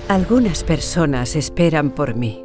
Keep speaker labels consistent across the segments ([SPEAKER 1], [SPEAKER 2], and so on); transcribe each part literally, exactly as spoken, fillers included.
[SPEAKER 1] Algunas personas esperan por mí.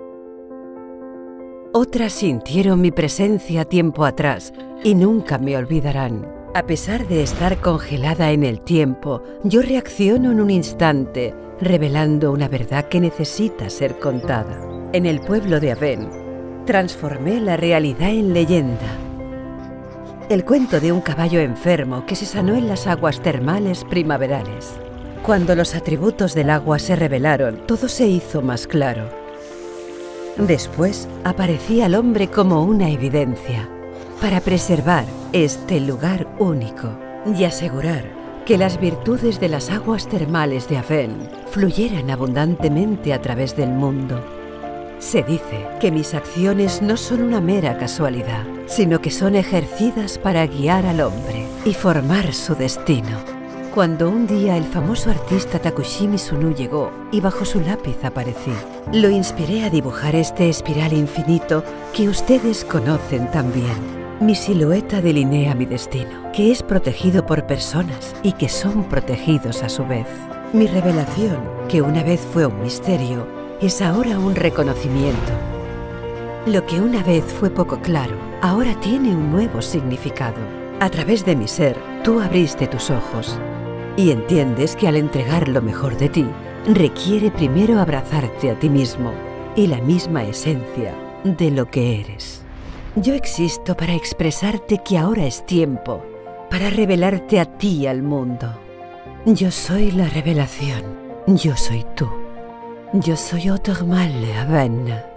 [SPEAKER 1] Otras sintieron mi presencia tiempo atrás y nunca me olvidarán. A pesar de estar congelada en el tiempo, yo reacciono en un instante, revelando una verdad que necesita ser contada. En el pueblo de Aven, transformé la realidad en leyenda. El cuento de un caballo enfermo que se sanó en las aguas termales primaverales. Cuando los atributos del agua se revelaron, todo se hizo más claro. Después aparecía el hombre como una evidencia, para preservar este lugar único y asegurar que las virtudes de las aguas termales de Aven fluyeran abundantemente a través del mundo. Se dice que mis acciones no son una mera casualidad, sino que son ejercidas para guiar al hombre y formar su destino. Cuando un día el famoso artista Takushi Mizuno llegó y bajo su lápiz aparecí, lo inspiré a dibujar este espiral infinito que ustedes conocen tan bien. Mi silueta delinea mi destino, que es protegido por personas y que son protegidos a su vez. Mi revelación, que una vez fue un misterio, es ahora un reconocimiento. Lo que una vez fue poco claro, ahora tiene un nuevo significado. A través de mi ser, tú abriste tus ojos y entiendes que al entregar lo mejor de ti, requiere primero abrazarte a ti mismo y la misma esencia de lo que eres. Yo existo para expresarte que ahora es tiempo, para revelarte a ti y al mundo. Yo soy la revelación, yo soy tú. Yo soy Otermal Aven.